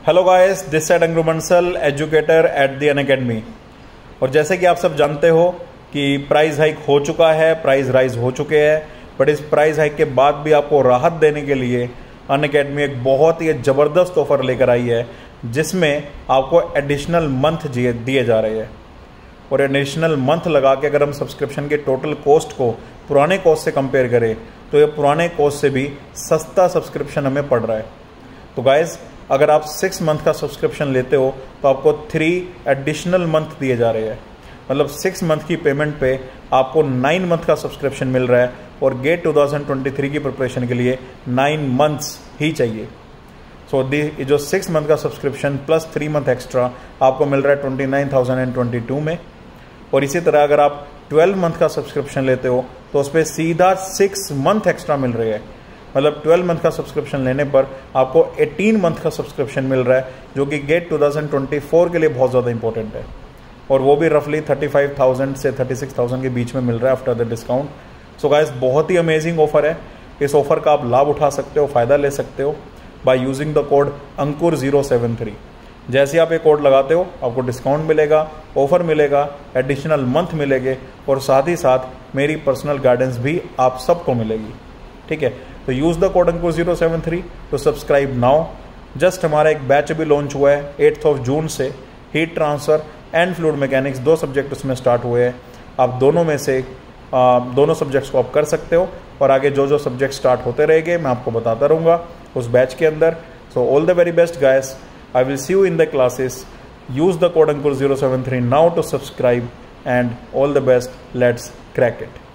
Hello guys, this side Ankur Bansal, educator at the Unacademy. और जैसे कि आप सब जानते हो कि प्राइस हाइक हो चुका है, प्राइस राइज हो चुके हैं, बट इस प्राइस हाइक के बाद भी आपको राहत देने के लिए अनअकैडमी एक बहुत ही ज़बरदस्त ऑफर लेकर आई है, जिसमें आपको एडिशनल मंथ दिए जा रहे हैं। और एडिशनल मंथ लगा के अगर हम सब्सक्रिप्शन के टोटल कॉस्ट को पुराने कॉस्ट से कंपेयर करें तो ये पुराने कॉस्ट से भी सस्ता सब्सक्रिप्शन हमें पड़ रहा है। तो गाइज, अगर आप 6 मंथ का सब्सक्रिप्शन लेते हो तो आपको 3 एडिशनल मंथ दिए जा रहे हैं। मतलब 6 मंथ की पेमेंट पे आपको 9 मंथ का सब्सक्रिप्शन मिल रहा है। और गेट 2023 की प्रिपरेशन के लिए 9 मंथ्स ही चाहिए। सो जो 6 मंथ का सब्सक्रिप्शन प्लस 3 मंथ एक्स्ट्रा आपको मिल रहा है 29,022 में। और इसी तरह अगर आप 12 मंथ का सब्सक्रिप्शन लेते हो तो उस पर सीधा 6 मंथ एक्स्ट्रा मिल रहे हैं। मतलब 12 मंथ का सब्सक्रिप्शन लेने पर आपको 18 मंथ का सब्सक्रिप्शन मिल रहा है, जो कि गेट 2024 के लिए बहुत ज़्यादा इंपॉर्टेंट है। और वो भी रफली 35,000 से 36,000 के बीच में मिल रहा है after the discount. So guys, बहुत ही अमेजिंग ऑफर है। इस ऑफर का आप लाभ उठा सकते हो, फ़ायदा ले सकते हो बाय यूजिंग द कोड अंकुर073। जैसे आप ये कोड लगाते हो आपको डिस्काउंट मिलेगा, ऑफर मिलेगा, एडिशनल मंथ मिलेंगे और साथ ही साथ मेरी पर्सनल गाइडेंस भी आप सबको मिलेगी। ठीक है, तो यूज़ द कोड अंकुर073 टू सब्सक्राइब नाउ। जस्ट हमारा एक बैच भी लॉन्च हुआ है 8 जून से। Heat transfer and fluid mechanics 2 subject उसमें स्टार्ट हुए हैं। आप दोनों में से दोनों सब्जेक्ट्स को आप कर सकते हो और आगे जो जो सब्जेक्ट स्टार्ट होते रहेंगे मैं आपको बताता रहूँगा उस बैच के अंदर। So all the very best guys, I will see you in the classes. Use the code Ankur073 now to subscribe, and all the best. Let's crack it.